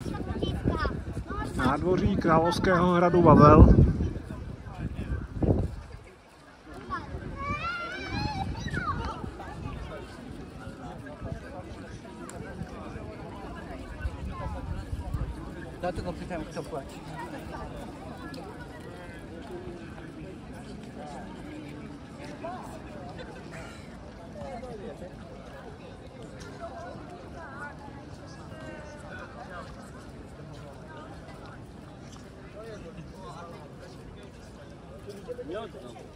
Nádvoří Královského hradu Vavel. Dlatego pytam, kto płaci. Miodno.